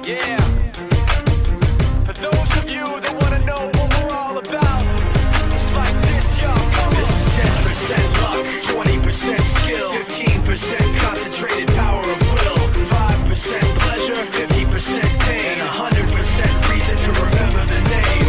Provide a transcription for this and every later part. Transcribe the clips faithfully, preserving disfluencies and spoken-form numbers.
Yeah. For those of you that want to know what we're all about, it's like this, yo. This is ten percent luck, twenty percent skill, fifteen percent concentrated power of will, five percent pleasure, fifty percent pain, and one hundred percent reason to remember the name.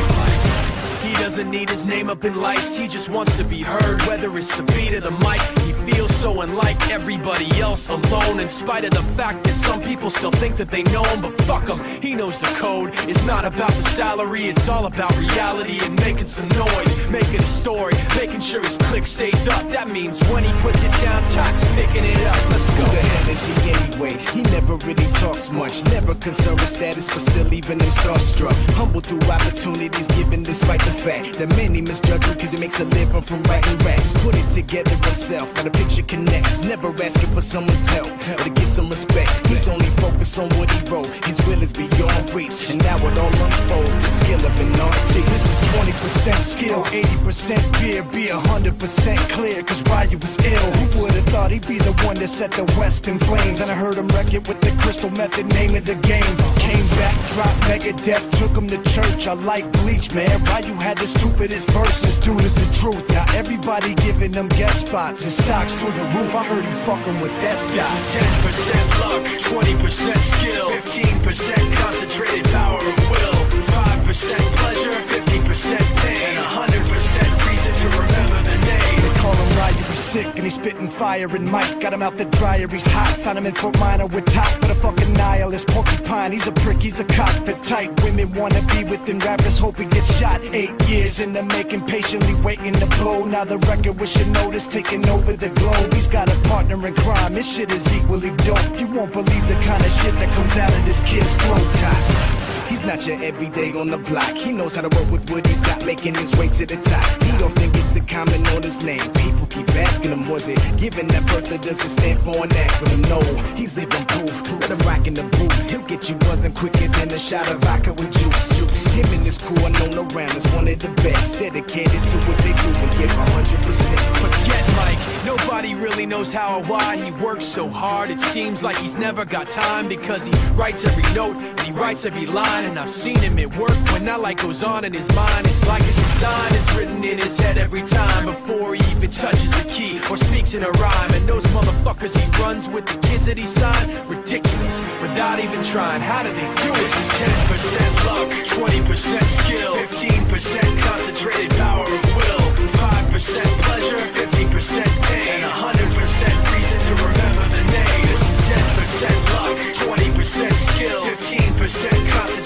He doesn't need his name up in lights, he just wants to be heard, whether it's the beat of the mic. He feels so unlike everybody else, alone, in spite of the fact that some people still think that they know him, but fuck him, he knows the code. It's not about the salary, it's all about reality and making some noise, making a story, making sure his click stays up. That means when he puts it down, Tox picking it up. Let's go. Who the hell is he anyway? He never really talks much, never concerned with status, but still leaving him starstruck. Humble through opportunities given despite the fact that many misjudge him cause he makes a living from writing raps. Put it together himself, got a picture connects, never asking for someone's help or to get some respect. He's only focused on what he wrote, his will is beyond reach, and now it all unfolds, the skill of an artist. This is twenty percent skill, eighty percent beer, be one hundred percent clear, cause Ryu was ill. Who would've thought he'd be the one that set the West in flames? And I heard him wreck it with the Crystal Method, name of the game. Came back, dropped Megadeth, took him to church. I like Bleach, man. Ryu had the stupidest verses, dude is the truth. Now everybody giving them guest spots and stocks through the roof. I heard he fucking with that This guy. is ten percent luck, twenty percent skill, fifteen percent concentrated power of will, five percent pleasure, fifty percent pain, and one hundred percent reason to remember the name. They call him Ryu, he's sick and he's spitting fire and Mike got him out the dryer, he's hot. Found him in Fort Minor with top, but a fucking nihilist porcupine. He's a prick, he's a cockpit type. Women wanna be within rappers, hope he gets shot. Eight years in the making, patiently waiting to blow. Now the record with your notice taking over the globe. He's got a partner in crime, his shit is equally dope. You won't believe the kind of shit that comes out of this kid's throat. Top. He's not your everyday on the block. He knows how to work with what he's got, making his way to the top. He often gets a comment on his name. People keep asking him, was it given that birth that doesn't stand for an acronym? No, he's living proof. Let him rock in the booth. He'll get you buzzing quicker than a shot of vodka with juice. Juice. Him and his crew are known around as one of the best, dedicated to what they do and give one hundred percent. Forget Mike, nobody really knows how or why he works so hard. It seems like he's never got time because he writes every note and he writes every line. And I've seen him at work when that light goes on in his mind. It's like a design is written in his head every time before he even touches a key or speaks in a rhyme. And those motherfuckers he runs with, the kids that he signed, ridiculous, without even trying. How do they do it? This is ten percent luck, twenty percent skill, fifteen percent concentrated power of will, five percent pleasure, fifty percent pain, and one hundred percent reason to remember the name. This is ten percent luck, twenty percent skill, fifteen percent concentrated